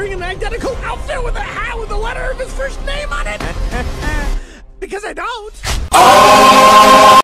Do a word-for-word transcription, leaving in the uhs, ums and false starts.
wearing an identical outfit with a hat with the letter of his first name on it? Because I don't.